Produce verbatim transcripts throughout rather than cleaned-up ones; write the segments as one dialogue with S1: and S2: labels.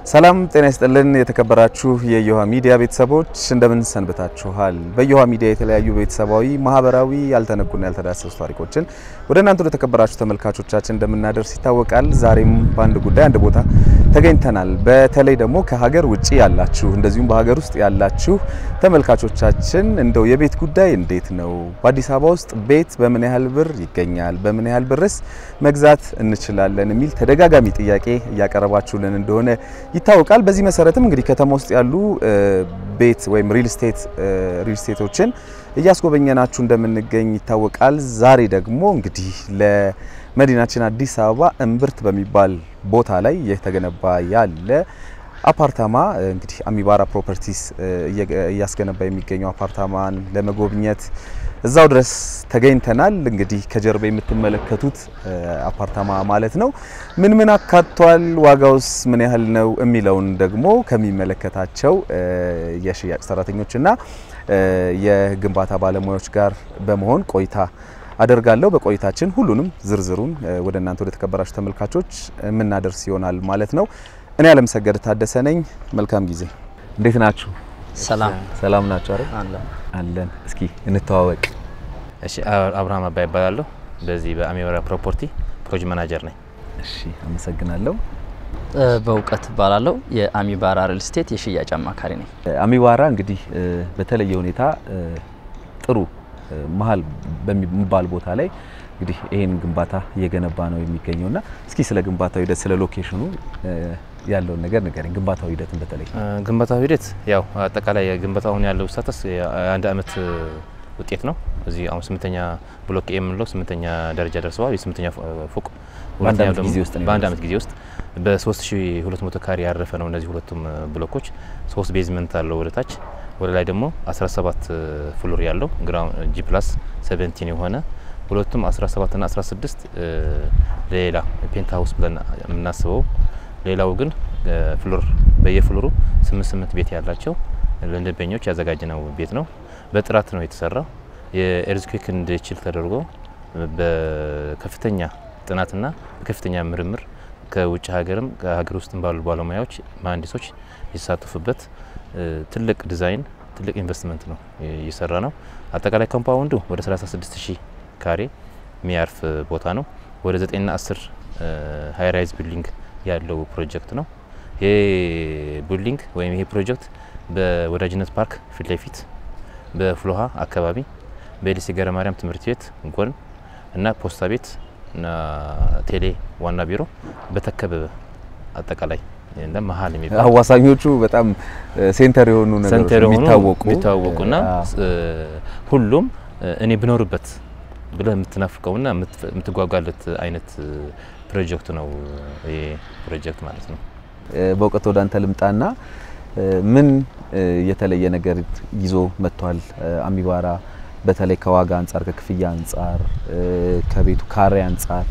S1: ሰላም ጤና ይስጥልን የተከበራችሁ የዮሃ ሚዲያ ቤተሰቦች እንደምን ሰንብታችኋል? በዮሃ ሚዲያ የተለያዩ ቤተሰባዊ ማህበራዊ ያልተነኩና ያልተዳሰሱ ታሪኮችን ወደ እናንተ ወደ ተከበራችሁ ተመልካቾቻችን እንደምናደርስ ይታወቃል። ዛሬም በአንድ ጉዳይ አንድ ቦታ ተገኝተናል። በተለይ ደግሞ ከሀገር ውጪ ያላችሁ እንደዚሁም በሀገር ውስጥ ያላችሁ ተመልካቾቻችን እንደው የቤት ጉዳይ እንዴት ነው? በአዲስ አበባ ውስጥ ቤት በምን ያህል ብር ይገኛል? በምን ያህል ብርስ መግዛት እንችላለን? የሚል ተደጋጋሚ ጥያቄ እያቀረባችሁልን እንደሆነ ይታወቃል። በዚህ መሰረትም እንግዲህ ከተማ ውስጥ ያሉ ቤት ወይም ሪል ስቴት ሪል ስቴቶችን እያስጎበኘናችሁ እንደምንገኝ ይታወቃል። ዛሬ ደግሞ እንግዲህ ለመዲናችን አዲስ አበባ እምብርት በሚባል ቦታ ላይ የተገነባ ያለ አፓርታማ እንግዲህ አሚባራ ፕሮፐርቲስ እያስገነባ የሚገኘው አፓርታማን ለመጎብኘት እዛው ድረስ ተገኝተናል። እንግዲህ ከጀርባ የምትመለከቱት አፓርታማ ማለት ነው ምን ምን አካቷል፣ ዋጋውስ ምን ያህል ነው የሚለውን ደግሞ ከሚመለከታቸው የሽያጭ ሰራተኞችና የግንባታ ባለሙያዎች ጋር በመሆን ቆይታ አደርጋለሁ። በቆይታችን ሁሉንም ዝርዝሩን ወደ እናንተ ወደ ተከበራችሁ ተመልካቾች የምናደርስ ይሆናል ማለት ነው። እኔ አለምሰገድ ታደሰ ነኝ። መልካም ጊዜ። እንዴት ናችሁ?
S2: ሰላም
S1: ሰላም ናችሁ አይደል?
S2: አለን
S1: አለን። እስኪ እንተዋወቅ።
S2: እሺ፣ አብርሃም አባይ ይባላል። በዚህ በአሚባራ ፕሮፐርቲ ፕሮጀክት ማናጀር ነኝ።
S1: እሺ፣ አመሰግናለሁ።
S2: በእውቀት ይባላል። የአሚባራ ሪል ስቴት የሽያጭ አማካሪ ነኝ።
S1: አሚባራ እንግዲህ በተለየ ሁኔታ ጥሩ መሃል በሚባል ቦታ ላይ እንግዲህ ይሄን ግንባታ እየገነባ ነው የሚገኘውና እስኪ ስለ ግንባታው ሂደት ስለ ሎኬሽኑ ያለው ነገር ንገረኝ። ግንባታው ሂደትን በተለይ
S2: ግንባታው ሂደት ያው አጠቃላይ ግንባታውን ያለው ስታተስ አንድ አመት ውጤት ነው። እዚህ አሁን ስምንተኛ ብሎክ ኤም ነው ስምንተኛ ደረጃ ደርሰዋል። የስምንተኛ ፎቅ
S1: በአንድ አመት ጊዜ ውስጥ ነው
S2: በአንድ አመት ጊዜ ውስጥ በ3200 ካሬ ያረፈ ነው። እነዚህ ሁለቱም ብሎኮች ሶስት ቤዝመንት አለው ወደ ታች፣ ወደ ላይ ደግሞ አስራ ሰባት ፍሎር ያለው ግራውንድ ጂ ፕላስ ሰቨንቲን የሆነ ሁለቱም አስራ ሰባት እና አስራ ስድስት ሌላ ፔንት ሃውስ ብለን የምናስበው፣ ሌላው ግን ፍሎር በየፍሎሩ ስምንት ስምንት ቤት ያላቸው ለደንበኞች ያዘጋጀነው ቤት ነው። በጥራት ነው የተሰራው። የኤርዝኩዌክ እንዲችል ተደርጎ በከፍተኛ ጥናትና በከፍተኛ ምርምር ከውጭ ሀገርም ከሀገር ውስጥም ባሉ ባለሙያዎች መሀንዲሶች የተሳተፉበት ትልቅ ዲዛይን ትልቅ ኢንቨስትመንት ነው እየሰራ ነው። አጠቃላይ ኮምፓውንዱ ወደ ሰላሳ ስድስት ሺህ ካሬ የሚያርፍ ቦታ ነው። ወደ ዘጠኝ እና አስር ሃይ ራይዝ ቢልዲንግ ያለው ፕሮጀክት ነው። ይሄ ቢልዲንግ ወይም ይሄ ፕሮጀክት በወዳጅነት ፓርክ ፊት ለፊት በፍሎሃ አካባቢ በኤልሲ ገረ ማርያም ትምህርት ቤት ጎን እና ፖስታ ቤት እና ቴሌ ዋና ቢሮ በተከበበ አጠቃላይ እንደ መሃል የሚባል
S1: አዋሳኞቹ በጣም ሴንተር የሆኑ ነገሮች የሚታወቁ
S2: የሚታወቁና ሁሉም እኔ ብኖርበት ብለህ የምትናፍቀውና የምትጓጓለት አይነት ፕሮጀክት ነው ይሄ ፕሮጀክት ማለት ነው።
S1: በእውቀት ወደ አንተ ልምጣና ምን የተለየ ነገር ይዞ መጥቷል አሚባራ? በተለይ ከዋጋ አንፃር፣ ከክፍያ አንፃር፣ ከቤቱ ካሬ አንፃር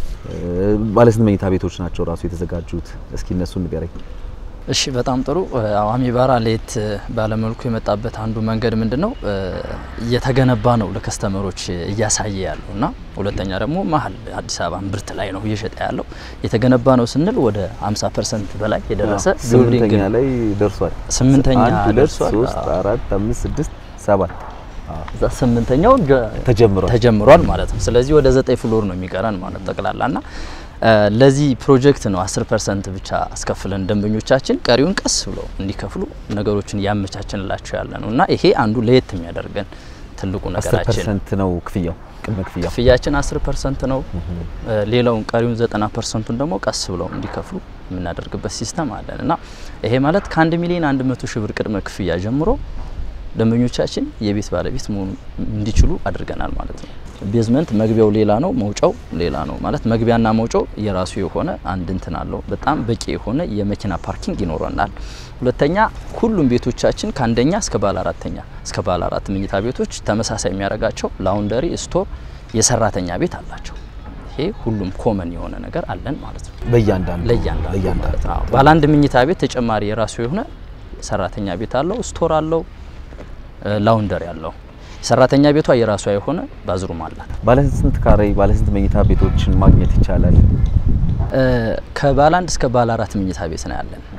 S1: ባለ ስንት መኝታ ቤቶች ናቸው ራሱ የተዘጋጁት? እስኪ እነሱን ንገረኝ።
S3: እሺ፣ በጣም ጥሩ። አሚባራ ለየት ባለመልኩ የመጣበት አንዱ መንገድ ምንድነው እየተገነባ ነው ለከስተመሮች እያሳየ ያለውና ሁለተኛ ደግሞ መሀል አዲስ አበባ እምብርት ላይ ነው እየሸጠ ያለው። የተገነባ ነው ስንል ወደ ሃምሳ ፐርሰንት በላይ የደረሰ
S1: ስምንተኛ ላይ ደርሷል።
S3: ስምንተኛ ደርሷል።
S1: ሶስት አራት አምስት ስድስት ሰባት
S3: እዛ ስምንተኛው
S1: ተጀምሯል
S3: ተጀምሯል ማለት ነው። ስለዚህ ወደ ዘጠኝ ፍሎር ነው የሚቀረን ማለት ጠቅላላና ለዚህ ፕሮጀክት ነው አስር ፐርሰንት ብቻ አስከፍለን ደንበኞቻችን ቀሪውን ቀስ ብለው እንዲከፍሉ ነገሮችን ያመቻችንላቸው ያለ ነውና ይሄ አንዱ ለየት የሚያደርገን ትልቁ ነገራችን።
S1: አስር ፐርሰንት ነው ክፍያው፣ ቅድመ ክፍያው
S3: ክፍያችን አስር ፐርሰንት ነው። ሌላውን ቀሪውን ዘጠና ፐርሰንቱን ደግሞ ቀስ ብለው እንዲከፍሉ የምናደርግበት ሲስተም አለንና ይሄ ማለት ከአንድ ሚሊዮን አንድ መቶ ሺህ ብር ቅድመ ክፍያ ጀምሮ ደንበኞቻችን የቤት ባለቤት መሆን እንዲችሉ አድርገናል ማለት ነው። ቤዝመንት መግቢያው ሌላ ነው፣ መውጫው ሌላ ነው ማለት መግቢያና መውጫው የራሱ የሆነ አንድ እንትን አለው። በጣም በቂ የሆነ የመኪና ፓርኪንግ ይኖረናል። ሁለተኛ ሁሉም ቤቶቻችን ከአንደኛ እስከ ባለ አራተኛ እስከ ባለ አራት መኝታ ቤቶች ተመሳሳይ የሚያደርጋቸው ላውንደሪ፣ ስቶር፣ የሰራተኛ ቤት አላቸው። ይሄ ሁሉም ኮመን የሆነ ነገር አለን ማለት ነው።
S1: በእያንዳንዱ
S3: ለእያንዳንዱ ባለ አንድ መኝታ ቤት ተጨማሪ የራሱ የሆነ ሰራተኛ ቤት አለው፣ ስቶር አለው፣ ላውንደሪ አለው። ሰራተኛ ቤቷ የራሷ የሆነ ባዝሩም አላት።
S1: ባለ ስንት ካሬ ባለ ስንት መኝታ ቤቶችን ማግኘት ይቻላል?
S3: ከባለ አንድ እስከ ባለ አራት መኝታ ቤት ነው ያለን።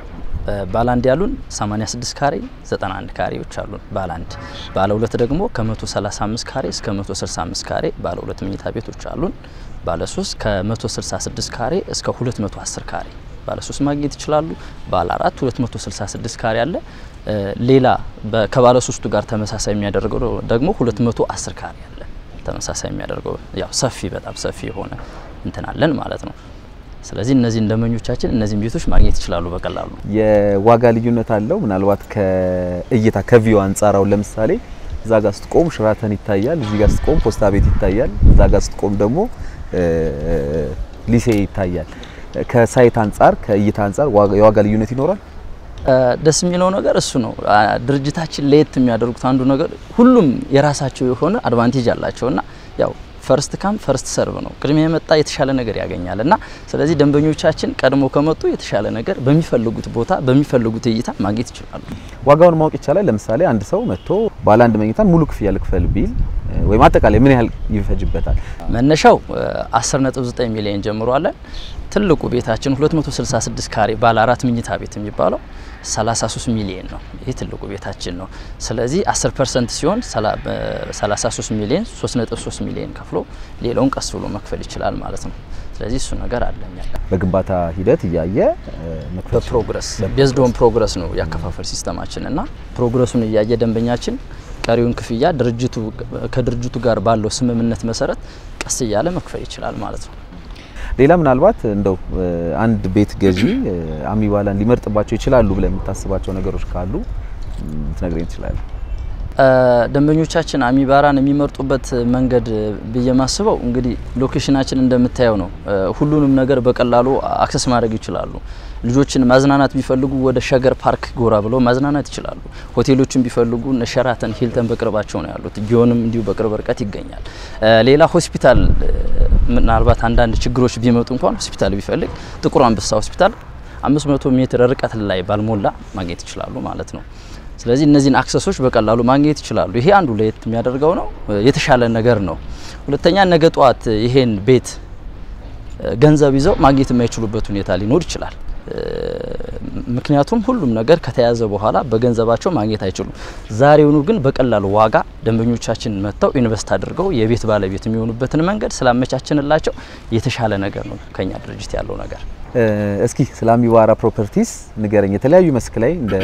S3: ባለ አንድ ያሉን ሰማንያ ስድስት ካሬ ዘጠና አንድ ካሬዎች አሉን ባለ አንድ። ባለ ሁለት ደግሞ ከ135 ካሬ እስከ መቶ ስልሳ አምስት ካሬ ባለ ሁለት መኝታ ቤቶች አሉን። ባለ ሶስት ከ166 ካሬ እስከ ሁለት መቶ አስር ካሬ ባለ ሶስት ማግኘት ይችላሉ። ባለ አራት ሁለት መቶ ስልሳ ስድስት ካሬ አለ። ሌላ ከባለ ሶስቱ ጋር ተመሳሳይ የሚያደርገው ደግሞ ሁለት መቶ አስር ካሬ አለ። ተመሳሳይ የሚያደርገው ያው ሰፊ በጣም ሰፊ የሆነ እንትን አለን ማለት ነው። ስለዚህ እነዚህ ደንበኞቻችን እነዚህ ቤቶች ማግኘት ይችላሉ በቀላሉ።
S1: የዋጋ ልዩነት አለው ምናልባት ከእይታ ከቪው አንጻራው ለምሳሌ እዛ ጋር ስትቆም ሽራተን ይታያል፣ እዚህ ጋር ስትቆም ፖስታ ቤት ይታያል፣ እዛ ጋር ስትቆም ደግሞ ሊሴ ይታያል። ከሳይት አንጻር ከእይታ አንጻር የዋጋ ልዩነት ይኖራል።
S3: ደስ የሚለው ነገር እሱ ነው። ድርጅታችን ለየት የሚያደርጉት አንዱ ነገር ሁሉም የራሳቸው የሆነ አድቫንቴጅ አላቸውና ያው ፈርስት ካም ፈርስት ሰርቭ ነው። ቅድሚያ የመጣ የተሻለ ነገር ያገኛልና ስለዚህ ደንበኞቻችን ቀድሞ ከመጡ የተሻለ ነገር በሚፈልጉት ቦታ በሚፈልጉት እይታ ማግኘት ይችላሉ።
S1: ዋጋውን ማወቅ ይቻላል። ለምሳሌ አንድ ሰው መጥቶ ባለ አንድ መኝታን ሙሉ ክፍያ ልክፈል ቢል ወይ ማጠቃላይ ምን ያህል ይፈጅበታል?
S3: መነሻው አስር ነጥብ ዘጠኝ ሚሊዮን ጀምሮ አለን። ትልቁ ቤታችን ሁለት መቶ ስልሳ ስድስት ካሬ ባለ አራት መኝታ ቤት የሚባለው ሰላሳ ሶስት ሚሊዮን ነው። ይሄ ትልቁ ቤታችን ነው። ስለዚህ አስር ፐርሰንት ሲሆን ሰላሳ ሶስት ሚሊዮን ሶስት ነጥብ ሶስት ሚሊዮን ከፍሎ ሌላውን ቀስ ብሎ መክፈል ይችላል ማለት ነው። ስለዚህ እሱ ነገር አለኛ
S1: በግንባታ ሂደት እያየ መክፈል
S3: በፕሮግረስ ቤዝድ ኦን ፕሮግረስ ነው ያከፋፈል ሲስተማችን እና ፕሮግረሱን እያየ ደንበኛችን ቀሪውን ክፍያ ድርጅቱ ከድርጅቱ ጋር ባለው ስምምነት መሰረት ቀስ እያለ መክፈል ይችላል ማለት ነው።
S1: ሌላ ምናልባት እንደው አንድ ቤት ገዢ አሚባራን ሊመርጥባቸው ይችላሉ ብለ የምታስባቸው ነገሮች ካሉ ትነግረኝ ትችላለህ?
S3: ደንበኞቻችን አሚባራን የሚመርጡበት መንገድ በየማስበው እንግዲህ ሎኬሽናችን እንደምታየው ነው። ሁሉንም ነገር በቀላሉ አክሰስ ማድረግ ይችላሉ። ልጆችን ማዝናናት ቢፈልጉ ወደ ሸገር ፓርክ ጎራ ብለው ማዝናናት ይችላሉ። ሆቴሎችን ቢፈልጉ ሸራተን ሂልተን በቅርባቸው ነው ያሉት። ጊዮንም እንዲሁ በቅርብ ርቀት ይገኛል። ሌላ ሆስፒታል ምናልባት አንዳንድ ችግሮች ቢመጡ እንኳን ሆስፒታል ቢፈልግ ጥቁር አንበሳ ሆስፒታል አምስት መቶ ሜትር ርቀት ላይ ባልሞላ ማግኘት ይችላሉ ማለት ነው። ስለዚህ እነዚህን አክሰሶች በቀላሉ ማግኘት ይችላሉ። ይሄ አንዱ ለየት የሚያደርገው ነው፣ የተሻለ ነገር ነው። ሁለተኛ ነገ ጧት ይሄን ቤት ገንዘብ ይዘው ማግኘት የማይችሉበት ሁኔታ ሊኖር ይችላል። ምክንያቱም ሁሉም ነገር ከተያዘ በኋላ በገንዘባቸው ማግኘት አይችሉም። ዛሬውኑ ግን በቀላሉ ዋጋ ደንበኞቻችን መጥተው ኢንቨስት አድርገው የቤት ባለቤት የሚሆኑበትን መንገድ ስላመቻችንላቸው የተሻለ ነገር ነው ከኛ ድርጅት ያለው ነገር።
S1: እስኪ ስለ አሚባራ ፕሮፐርቲስ ንገረኝ። የተለያዩ መስክ ላይ እንደ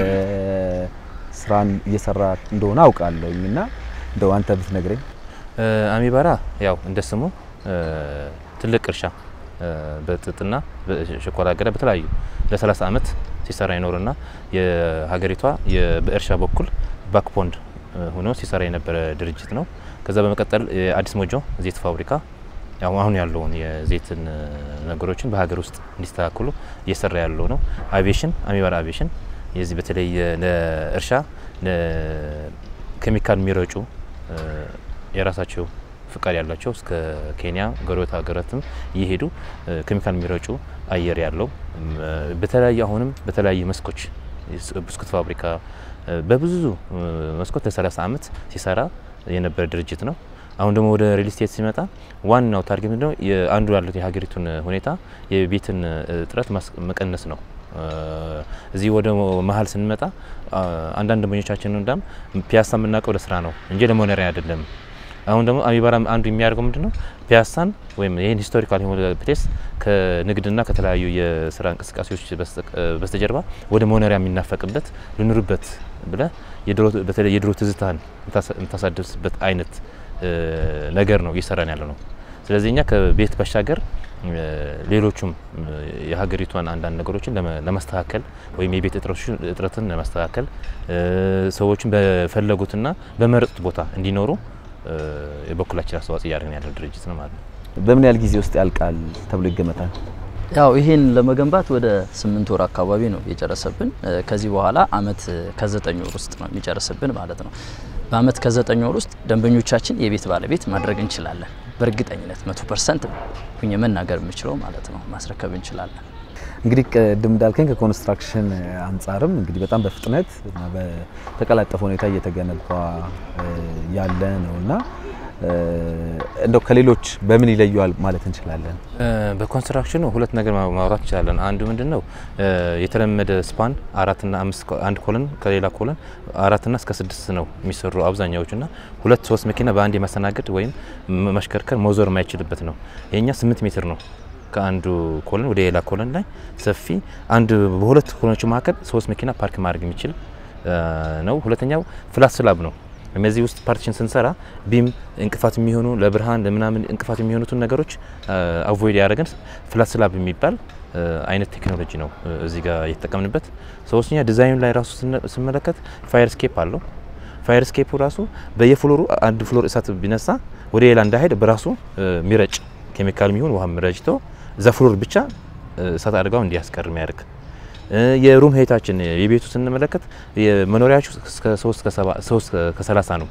S1: ስራን እየሰራ እንደሆነ አውቃለሁኝና እንደው አንተ ብትነግረኝ።
S2: አሚባራ ያው እንደስሙ ትልቅ እርሻ በጥጥና በሸኮላ አገዳ በተለያዩ ለ30 አመት ሲሰራ ይኖርና የሀገሪቷ በእርሻ በኩል ባክፖንድ ሆኖ ሲሰራ የነበረ ድርጅት ነው። ከዛ በመቀጠል የአዲስ ሞጆ ዘይት ፋብሪካ ያው አሁን ያለውን የዘይትን ነገሮችን በሀገር ውስጥ እንዲስተካከሉ እየሰራ ያለው ነው። አቪዬሽን አሚባራ አቪዬሽን የዚህ በተለይ ለእርሻ ለኬሚካል የሚረጩ የራሳቸው ፍቃድ ያላቸው እስከ ኬንያ ጎረቤት ሀገራትም እየሄዱ ኬሚካል የሚረጩ አየር ያለው በተለያየ አሁንም በተለያየ መስኮች ብስኩት ፋብሪካ በብዙ መስኮት ለ30 አመት ሲሰራ የነበረ ድርጅት ነው። አሁን ደግሞ ወደ ሪል ስቴት ሲመጣ ዋናው ታርጌት ነው አንዱ ያለው የሀገሪቱን ሁኔታ የቤትን እጥረት መቀነስ ነው። እዚህ ወደ መሀል ስንመጣ አንዳንድ ደንበኞቻችን እንደም ፒያሳ የምናውቀው ለስራ ነው እንጂ ለመኖሪያ አይደለም። አሁን ደግሞ አሚባራ አንዱ የሚያደርገው ምንድነው ፒያሳን ወይም ይሄን ሂስቶሪካል የሆነ ፕሌስ ከንግድና ከተለያዩ የስራ እንቅስቃሴዎች በስተጀርባ ወደ መኖሪያ የሚናፈቅበት ልኑርበት ብለ የድሮ በተለይ የድሮ ትዝታን የምታሳድስበት አይነት ነገር ነው እየሰራን ያለው ነው። ስለዚህ እኛ ከቤት ባሻገር ሌሎችም የሀገሪቷን አንዳንድ ነገሮችን ለማስተካከል ወይም የቤት እጥረትን ለማስተካከል ሰዎችን በፈለጉትና በመረጡት ቦታ እንዲኖሩ የበኩላችን አስተዋጽኦ እያደረግን ያለው ድርጅት ነው ማለት ነው።
S1: በምን ያህል ጊዜ ውስጥ ያልቃል ተብሎ ይገመታል?
S3: ያው ይሄን ለመገንባት ወደ ስምንት ወር አካባቢ ነው የጨረሰብን። ከዚህ በኋላ አመት ከዘጠኝ ወር ውስጥ ነው የሚጨርስብን ማለት ነው። በአመት ከዘጠኝ ወር ውስጥ ደንበኞቻችን የቤት ባለቤት ማድረግ እንችላለን። በእርግጠኝነት መቶ ፐርሰንት ሁኜ መናገር የምችለው ማለት ነው ማስረከብ እንችላለን።
S1: እንግዲህ ቅድም እንዳልከኝ ከኮንስትራክሽን አንጻርም እንግዲህ በጣም በፍጥነት እና በተቀላጠፈ ሁኔታ እየተገነባ ያለ ነውና እንደው ከሌሎች በምን ይለያል ማለት እንችላለን?
S2: በኮንስትራክሽኑ ሁለት ነገር ማውራት እንችላለን። አንዱ ምንድነው የተለመደ ስፓን አራት እና አምስት አንድ ኮለን ከሌላ ኮለን አራት እና እስከ ስድስት ነው የሚሰሩ አብዛኛዎቹና ሁለት ሶስት መኪና በአንድ የማስተናገድ ወይም ማሽከርከር መዞር የማይችልበት ነው። የኛ ስምንት ሜትር ነው ከአንዱ ኮለን ወደ ሌላ ኮለን ላይ ሰፊ አንድ በሁለት ኮለኖች መካከል ሶስት መኪና ፓርክ ማድረግ የሚችል ነው። ሁለተኛው ፍላት ስላብ ነው። እነዚህ ውስጥ ፓርቲሽን ስንሰራ ቢም እንቅፋት የሚሆኑ ለብርሃን ለምናምን እንቅፋት የሚሆኑትን ነገሮች አቮይድ ያደረገን ፍላት ስላብ የሚባል አይነት ቴክኖሎጂ ነው እዚህ ጋር የተጠቀምንበት። ሶስተኛ ዲዛይኑ ላይ ራሱ ስንመለከት ፋየር ስኬፕ አለው። ፋየር ስኬፑ ራሱ በየፍሎሩ አንድ ፍሎር እሳት ቢነሳ ወደ ሌላ እንዳይሄድ በራሱ ሚረጭ ኬሚካል የሚሆን ውሃ ሚረጭቶ እዛ ፍሎር ብቻ እሳት አደጋው እንዲያስቀር የሚያደርግ የሩም ሄታችን የቤቱ ስንመለከት የመኖሪያችሁ እስከ ሶስት ከሰላሳ ነው።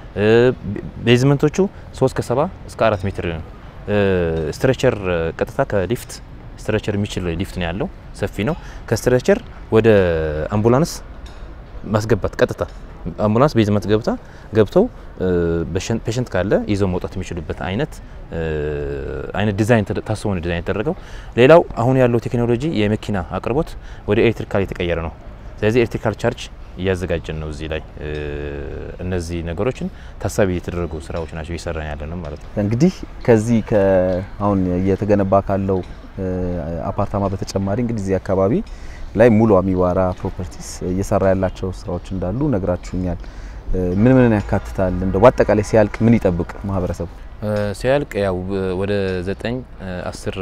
S2: ቤዝመንቶቹ ሶስት ከሰባ እስከ አራት ሜትር ነው። ስትሬቸር ቀጥታ ከሊፍት ስትሬቸር የሚችል ሊፍት ነው ያለው፣ ሰፊ ነው። ከስትሬቸር ወደ አምቡላንስ ማስገባት ቀጥታ አምቡላንስ ቤዝመንት ገብታ ገብተው ፔሸንት ካለ ይዘው መውጣት የሚችሉበት አይነት አይነት ዲዛይን ታስቦ ነው ዲዛይን የተደረገው። ሌላው አሁን ያለው ቴክኖሎጂ የመኪና አቅርቦት ወደ ኤሌክትሪካል የተቀየረ ነው። ስለዚህ ኤሌክትሪካል ቻርጅ እያዘጋጀን ነው እዚህ ላይ እነዚህ ነገሮችን ታሳቢ የተደረጉ ስራዎች ናቸው እየሰራን ያለነው ማለት ነው።
S1: እንግዲህ ከዚህ ከአሁን እየተገነባ ካለው አፓርታማ በተጨማሪ እንግዲህ እዚህ አካባቢ ላይ ሙሉ አሚባራ ፕሮፐርቲስ እየሰራ ያላቸው ስራዎች እንዳሉ ነግራችሁኛል። ምን ምን ያካትታል? እንደው በአጠቃላይ ሲያልቅ ምን ይጠብቅ ማህበረሰቡ?
S2: ሲያልቅ ያው ወደ ዘጠኝ አስር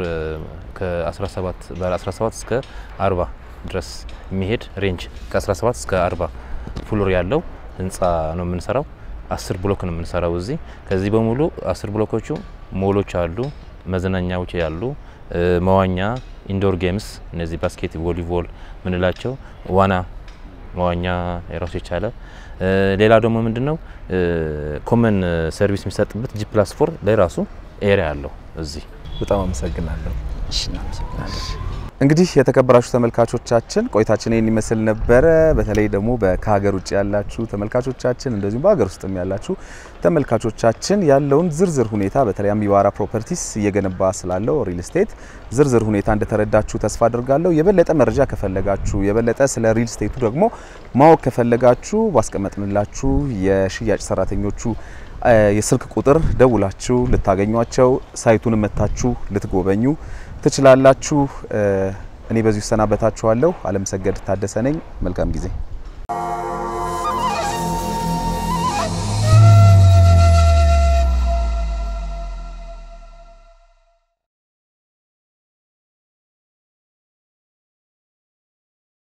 S2: ከ17 በ17 እስከ አርባ ድረስ የሚሄድ ሬንጅ ከ17 እስከ አርባ ፍሎር ያለው ህንጻ ነው የምንሰራው። አስር ብሎክ ነው የምንሰራው እዚህ። ከዚህ በሙሉ አስር ብሎኮቹ ሞሎች አሉ፣ መዝናኛዎች ያሉ፣ መዋኛ ኢንዶር ጌምስ እነዚህ ባስኬት ቮሊቦል ምንላቸው ዋና መዋኛ የራሱ የቻለ ሌላ ደግሞ ምንድነው ኮመን ሰርቪስ የሚሰጥበት ጂ ፕላስ ፎር ለራሱ ኤሪያ አለው እዚህ።
S1: በጣም አመሰግናለሁ።
S3: እሺ እናመሰግናለን።
S1: እንግዲህ የተከበራችሁ ተመልካቾቻችን ቆይታችን ይሄን ይመስል ነበር። በተለይ ደግሞ ከሀገር ውጭ ያላችሁ ተመልካቾቻችን እንደዚሁም በሀገር ውስጥም ያላችሁ ተመልካቾቻችን ያለውን ዝርዝር ሁኔታ በተለይ አሚባራ ፕሮፐርቲስ እየገነባ ስላለው ሪል ስቴት ዝርዝር ሁኔታ እንደተረዳችሁ ተስፋ አድርጋለሁ። የበለጠ መረጃ ከፈለጋችሁ የበለጠ ስለ ሪል ስቴቱ ደግሞ ማወቅ ከፈለጋችሁ ባስቀመጥንላችሁ የሽያጭ ሰራተኞቹ የስልክ ቁጥር ደውላችሁ ልታገኟቸው ሳይቱን መታችሁ ልትጎበኙ ትችላላችሁ። እኔ በዚሁ ሰናበታችኋለሁ። አለም ሰገድ ታደሰ ነኝ። መልካም ጊዜ።